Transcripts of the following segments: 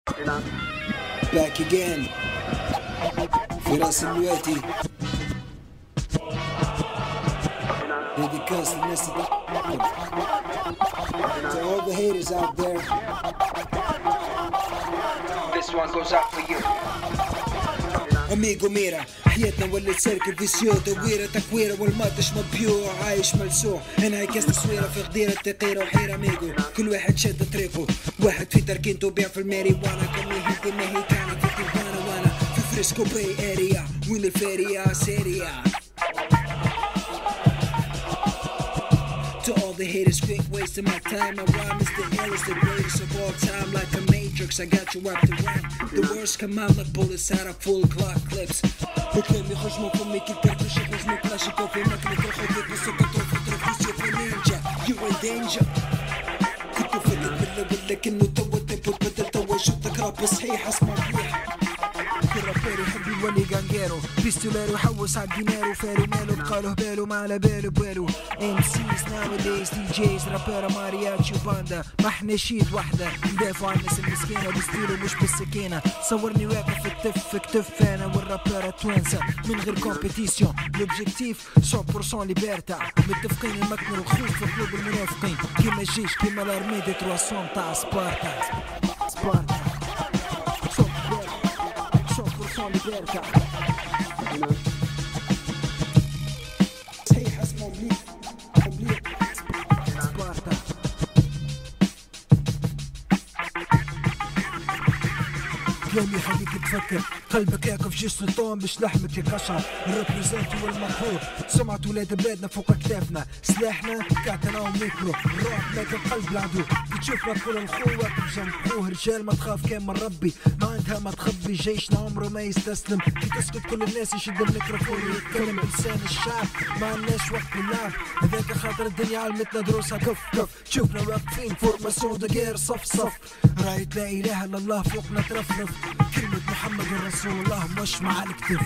باك اجين فراس الواتي ديديكاس للناس to all the haters out there. This one goes out for you. اميغو ميرا حياتنا ولت سيركل فيسيو دويرة تكويرة والماتش مبيوع عايش ملسوع انا كاس تصويرة في غديرة تقيرة وحيرة ميغو كل واحد شد طريقه واحد في تركينته بيع في الماريوانا كمي هيدي مهيكانا في تلفانا وانا في فريسكو باي اريا وين الفيريا سيريا. To all the haters, quick wasting my time. My rhyme is the illest, the greatest of all time. Like a matrix, I got you wrapped around. The words come out like bullets out of full clock clips. بكلامي خشموا فمي كل كرتوش يخرجوا كلاشيكو في مكنة الخوف بسكة طرف ترفيسيو في نينجا. You're in danger. كنت فكر بالله كأنه تو التيمبو تبدل تو شوطك راب صحيح اسمع مليح. كل رابير يحب يولي جانجيرو بيستوليرو يحوس عالدينارو فارو مالو بقاله بالو ما على باله بوالو MCs nowadays DJs رابيرا مارياتشي وباندا ما احنا شيد وحدة ندافعوا عن الناس المسكينة بستيلو مش بالسكينة صورني واقف التف كتف انا والرابيرا توانسة من غير كومبيتيسيون لوبجيكتيف 100% ليبرتا متفقين المكن الخوف في قلوب المنافقين كيما الجيش كيما الارمي دي 300 تاع سبارتا سبارتا libertà صحيح اسمه مليح سبارتا كلامي يخليك تفكر قلبك يقف جيش سلطان باش لحمك يقشعر الريبريزنت هو المقهور سمعة ولاد بلادنا فوق كتافنا سلاحنا كعتنا وميكرو الروح لك القلب العدو بتشوفنا كل الخوة بجنب خوه رجال ما تخاف كان من ربي ما عندها ما تخبي جيشنا عمره ما يستسلم كي تسكت كل الناس يشد الميكروفون ويتكلم لسان الشعب ما عندناش وقت للعب هذاك خاطر الدنيا علمتنا دروسها كف كف شوفنا واقفين فورماسيون دقير صف صف راية لا اله الا الله فوقنا ترفرف كلمة محمد رسول الله مش مع الكتف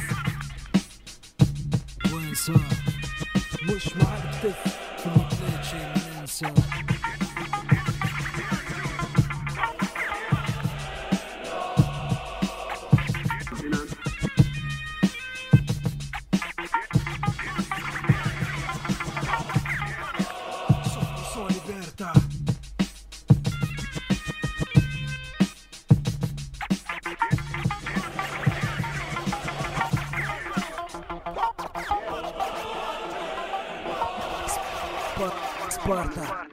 وين صار مش مع الكتف في البلاد شي ما ننسى Sparta.